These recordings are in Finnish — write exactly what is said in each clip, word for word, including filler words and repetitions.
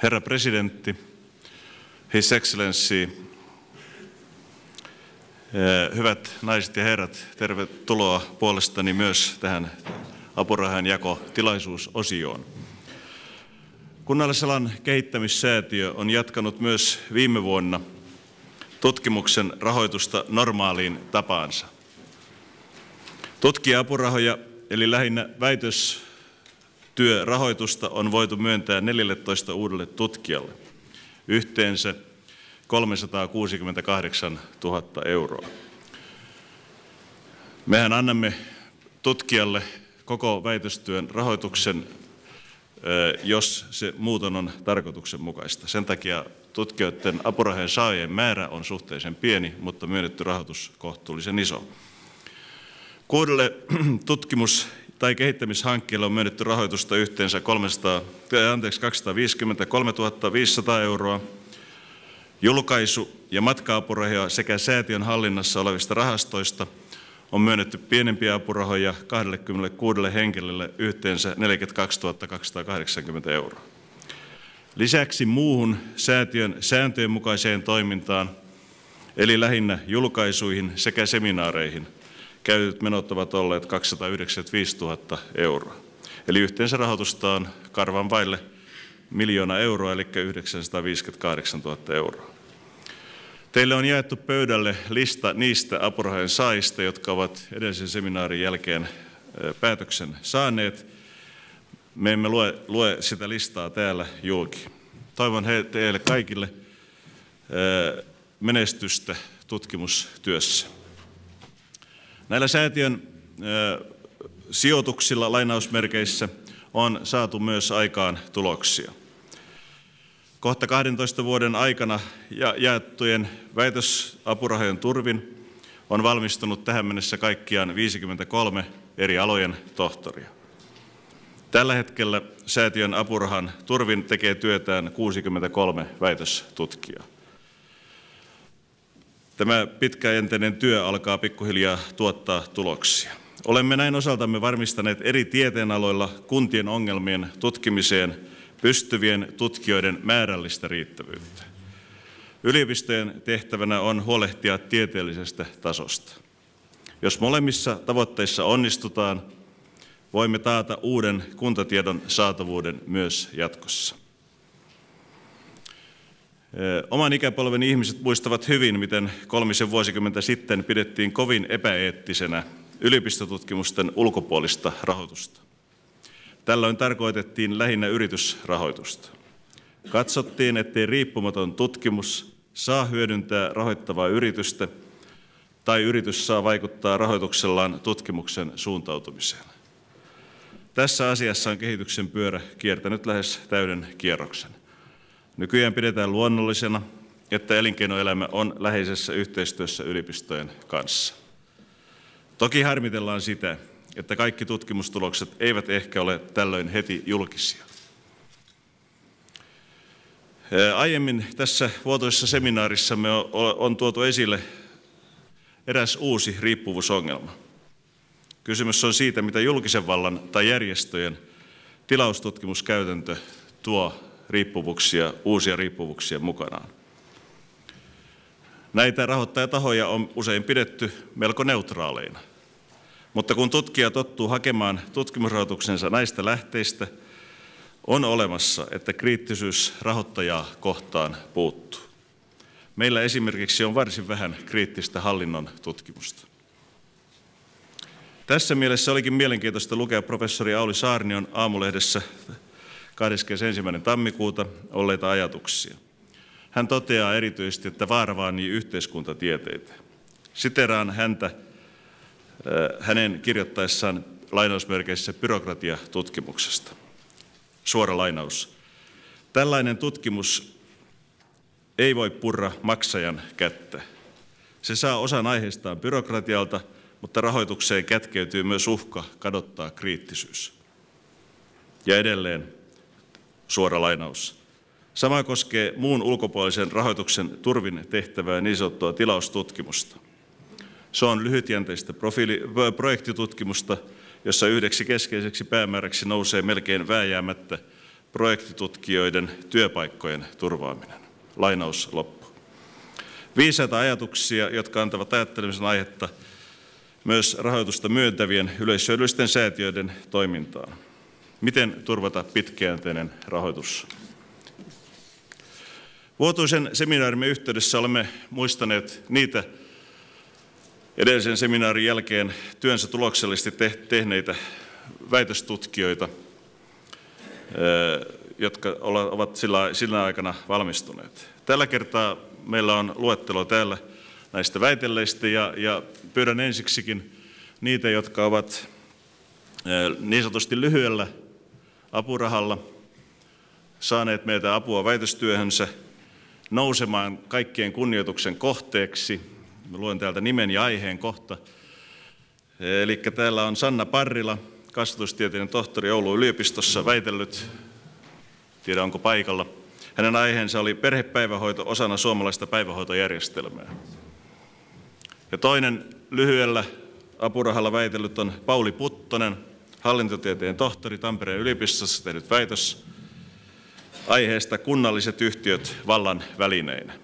Herra presidentti, His Excellency, hyvät naiset ja herrat, tervetuloa puolestani myös tähän apurahanjakotilaisuusosioon. Kunnallisalan kehittämissäätiö on jatkanut myös viime vuonna tutkimuksen rahoitusta normaaliin tapaansa. Tutkija-apurahoja eli lähinnä väitöstyörahoitusta on voitu myöntää neljätoista uudelle tutkijalle, yhteensä kolmesataakuusikymmentäkahdeksantuhatta euroa. Mehän annamme tutkijalle koko väitöstyön rahoituksen, jos se muuton on tarkoituksenmukaista. Sen takia tutkijoiden apurahojen saajien määrä on suhteellisen pieni, mutta myönnetty rahoitus kohtuullisen iso. Kuudelle tutkimus- tai kehittämishankkeelle on myönnetty rahoitusta yhteensä kaksisataaviisikymmentäkolmetuhatta viisisataa euroa. Julkaisu- ja matka-apurahoja sekä säätiön hallinnassa olevista rahastoista on myönnetty pienempiä apurahoja kaksikymmentäkuusi henkilölle yhteensä neljäkymmentäkaksituhatta kaksisataakahdeksankymmentä euroa. Lisäksi muuhun säätiön sääntöjen mukaiseen toimintaan, eli lähinnä julkaisuihin sekä seminaareihin, käytetyt menot ovat olleet kaksisataayhdeksänkymmentäviisituhatta euroa. Eli yhteensä rahoitusta on karvan vaille miljoona euroa, eli yhdeksänsataaviisikymmentäkahdeksantuhatta euroa. Teille on jaettu pöydälle lista niistä apurahojen saajista, jotka ovat edellisen seminaarin jälkeen päätöksen saaneet. Me emme lue, lue sitä listaa täällä julki. Toivon teille kaikille menestystä tutkimustyössä. Näillä säätiön sijoituksilla lainausmerkeissä on saatu myös aikaan tuloksia. Kohta kahdentoista vuoden aikana jaettujen väitösapurahojen turvin on valmistunut tähän mennessä kaikkiaan viisikymmentäkolme eri alojen tohtoria. Tällä hetkellä säätiön apurahan turvin tekee työtään kuusikymmentäkolme väitöstutkijaa. Tämä pitkäjänteinen työ alkaa pikkuhiljaa tuottaa tuloksia. Olemme näin osaltamme varmistaneet eri tieteenaloilla kuntien ongelmien tutkimiseen pystyvien tutkijoiden määrällistä riittävyyttä. Yliopistojen tehtävänä on huolehtia tieteellisestä tasosta. Jos molemmissa tavoitteissa onnistutaan, voimme taata uuden kuntatiedon saatavuuden myös jatkossa. Oman ikäpolven ihmiset muistavat hyvin, miten kolmisen vuosikymmentä sitten pidettiin kovin epäeettisenä yliopistotutkimusten ulkopuolista rahoitusta. Tällöin tarkoitettiin lähinnä yritysrahoitusta. Katsottiin, ettei riippumaton tutkimus saa hyödyntää rahoittavaa yritystä tai yritys saa vaikuttaa rahoituksellaan tutkimuksen suuntautumiseen. Tässä asiassa on kehityksen pyörä kiertänyt lähes täyden kierroksen. Nykyään pidetään luonnollisena, että elinkeinoelämä on läheisessä yhteistyössä yliopistojen kanssa. Toki harmitellaan sitä, että kaikki tutkimustulokset eivät ehkä ole tällöin heti julkisia. Aiemmin tässä vuotuisessa seminaarissamme on tuotu esille eräs uusi riippuvuusongelma. Kysymys on siitä, mitä julkisen vallan tai järjestöjen tilaustutkimuskäytäntö tuo riippuvuuksia, uusia riippuvuuksia mukanaan. Näitä rahoittajatahoja on usein pidetty melko neutraaleina. Mutta kun tutkija tottuu hakemaan tutkimusrahoituksensa näistä lähteistä, on olemassa, että kriittisyys rahoittajaa kohtaan puuttuu. Meillä esimerkiksi on varsin vähän kriittistä hallinnon tutkimusta. Tässä mielessä olikin mielenkiintoista lukea professori Auli Saarnion Aamulehdessä kahdeskymmenesensimmäinen tammikuuta olleita ajatuksia. Hän toteaa erityisesti, että vaara vaanii yhteiskuntatieteitä. Siteraan häntä hänen kirjoittaessaan lainausmerkeissä byrokratiatutkimuksesta. Suora lainaus. Tällainen tutkimus ei voi purra maksajan kättä. Se saa osan aiheestaan byrokratialta, mutta rahoitukseen kätkeytyy myös uhka kadottaa kriittisyys. Ja edelleen suora lainaus. Sama koskee muun ulkopuolisen rahoituksen turvin tehtävää niin sanottua tilaustutkimusta. Se on lyhytjänteistä profiili, projektitutkimusta, jossa yhdeksi keskeiseksi päämääräksi nousee melkein vääjäämättä projektitutkijoiden työpaikkojen turvaaminen. Lainaus loppu. Viisaita ajatuksia, jotka antavat ajattelemisen aihetta myös rahoitusta myöntävien yleishyödyllisten säätiöiden toimintaan. Miten turvata pitkäjänteinen rahoitus? Vuotuisen seminaarimme yhteydessä olemme muistaneet niitä edellisen seminaarin jälkeen työnsä tuloksellisesti tehneitä väitöstutkijoita, jotka ovat sillä aikana valmistuneet. Tällä kertaa meillä on luettelo täällä näistä väitelleistä ja, ja pyydän ensiksikin niitä, jotka ovat niin sanotusti lyhyellä apurahalla saaneet meiltä apua väitöstyöhönsä nousemaan kaikkien kunnioituksen kohteeksi. Mä luen täältä nimen ja aiheen kohta. Eli täällä on Sanna Parrila, kasvatustieteiden tohtori Oulun yliopistossa, väitellyt, tiedä onko paikalla. Hänen aiheensa oli perhepäivähoito osana suomalaista päivähoitojärjestelmää. Ja toinen lyhyellä apurahalla väitellyt on Pauli Puttonen, hallintotieteen tohtori Tampereen yliopistossa tehnyt väitös aiheesta kunnalliset yhtiöt vallan välineinä.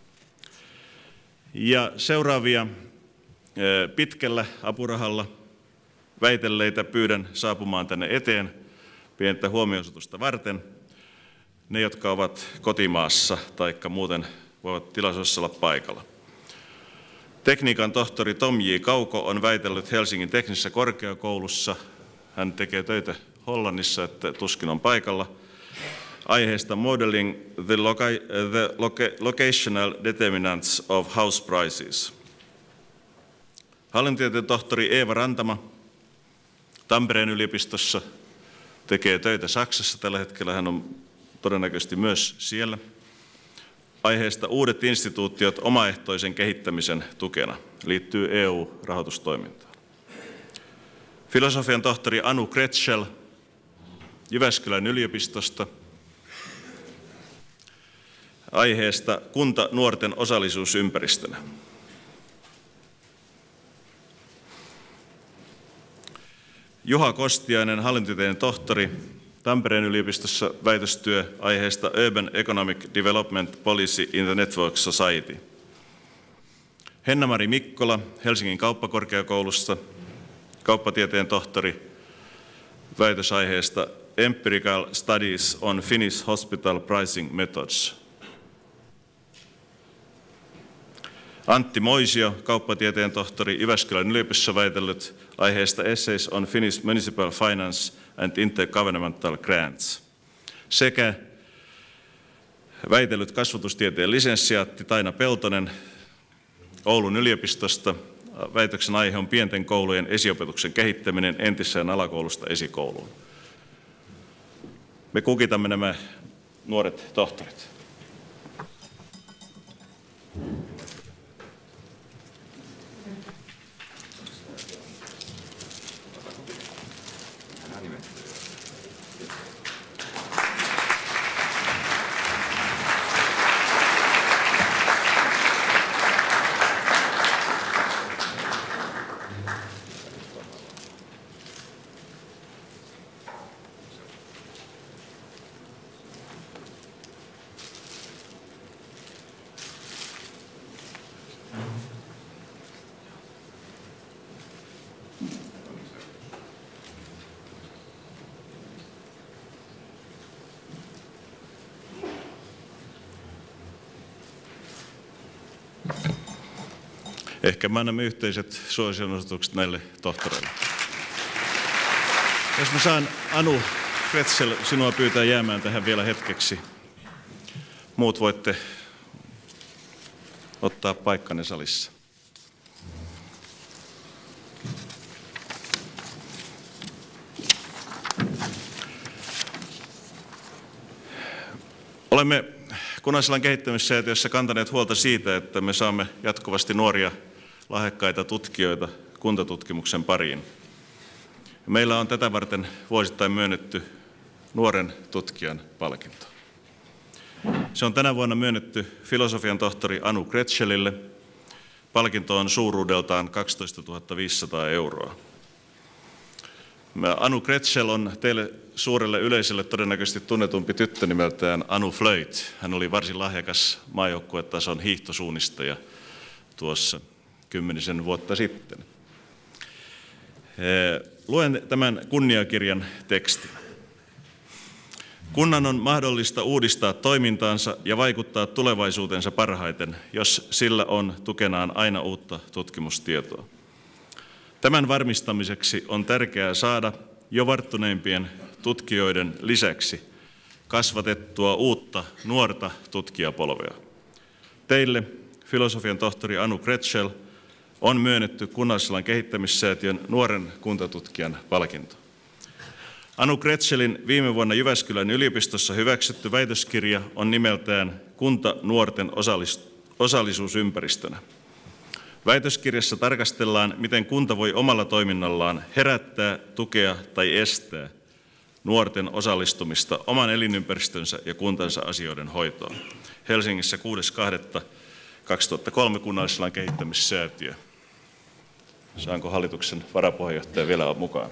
Ja seuraavia pitkällä apurahalla väitelleitä pyydän saapumaan tänne eteen pientä huomionosoitusta varten. Ne, jotka ovat kotimaassa tai muuten voivat tilaisuudessa olla paikalla. Tekniikan tohtori Tom J. Kauko on väitellyt Helsingin teknisessä korkeakoulussa. Hän tekee töitä Hollannissa, että tuskin on paikalla. Aiheesta Modeling the, loca- the loca- Locational Determinants of House Prices. Hallintotieteen tohtori Eeva Rantama Tampereen yliopistossa tekee töitä Saksassa tällä hetkellä. Hän on todennäköisesti myös siellä. Aiheesta uudet instituutiot omaehtoisen kehittämisen tukena liittyy E U-rahoitustoimintaan. Filosofian tohtori Anu Kretschel Jyväskylän yliopistosta. Aiheesta kunta nuorten osallisuusympäristönä. Juha Kostiainen, hallintotieteiden tohtori, Tampereen yliopistossa väitöstyö aiheesta Urban Economic Development Policy in the Network Society. Henna-Mari Mikkola, Helsingin kauppakorkeakoulusta, kauppatieteen tohtori, väitösaiheesta Empirical Studies on Finnish Hospital Pricing Methods. Antti Moisio, kauppatieteen tohtori, Jyväskylän yliopistossa väitellyt aiheesta Essays on Finnish Municipal Finance and Intergovernmental Grants. Sekä väitellyt kasvatustieteen lisenssiaatti Taina Peltonen Oulun yliopistosta. Väitöksen aihe on pienten koulujen esiopetuksen kehittäminen entiseen alakoulusta esikouluun. Me kukitamme nämä nuoret tohtorit. Ehkä me annamme yhteiset suosionosoitukset näille tohtoreille. Jos mä saan, Anu Kretschel, sinua pyytää jäämään tähän vielä hetkeksi. Muut voitte ottaa paikkanne salissa. Olemme Kunnasalan kehittämissäätiössä kantaneet huolta siitä, että me saamme jatkuvasti nuoria lahjakkaita tutkijoita kuntatutkimuksen pariin. Meillä on tätä varten vuosittain myönnetty nuoren tutkijan palkinto. Se on tänä vuonna myönnetty filosofian tohtori Anu Kretschelille. Palkinto on suuruudeltaan kaksitoistatuhatta viisisataa euroa. Anu Grätzel on teille suurelle yleisölle todennäköisesti tunnetumpi tyttö nimeltään Anu Flöjt. Hän oli varsin lahjakas maajoukkuetason hiihtosuunnistaja tuossa kymmenisen vuotta sitten. Luen tämän kunniakirjan tekstin. Kunnan on mahdollista uudistaa toimintaansa ja vaikuttaa tulevaisuutensa parhaiten, jos sillä on tukenaan aina uutta tutkimustietoa. Tämän varmistamiseksi on tärkeää saada jo varttuneimpien tutkijoiden lisäksi kasvatettua uutta nuorta tutkijapolvea. Teille, filosofian tohtori Anu Grätzel, on myönnetty Kunnallisalan kehittämissäätiön nuoren kuntatutkijan palkinto. Anu Grätzelin viime vuonna Jyväskylän yliopistossa hyväksytty väitöskirja on nimeltään Kunta nuorten osallisuusympäristönä. Väitöskirjassa tarkastellaan, miten kunta voi omalla toiminnallaan herättää, tukea tai estää nuorten osallistumista oman elinympäristönsä ja kuntansa asioiden hoitoon. Helsingissä kuudes toista kaksituhattakolme Kunnallisalan kehittämissäätiö. Saanko hallituksen varapuheenjohtaja vielä mukaan?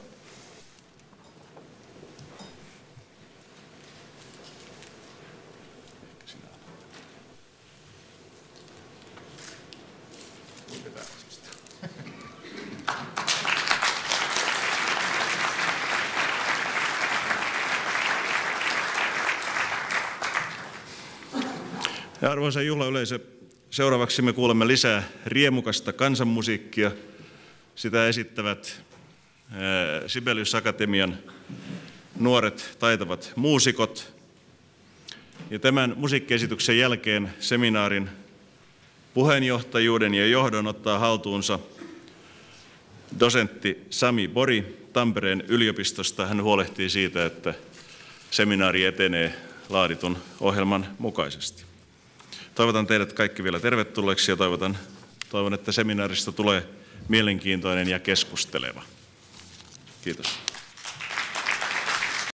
Ja arvoisa juhlayleisö, seuraavaksi me kuulemme lisää riemukasta kansanmusiikkia. Sitä esittävät Sibelius Akatemian nuoret taitavat muusikot. Ja tämän musiikkiesityksen jälkeen seminaarin puheenjohtajuuden ja johdon ottaa haltuunsa dosentti Sami Bori Tampereen yliopistosta. Hän huolehtii siitä, että seminaari etenee laaditun ohjelman mukaisesti. Toivotan teidät kaikki vielä tervetulleeksi ja toivotan, toivon, että seminaarista tulee mielenkiintoinen ja keskusteleva. Kiitos.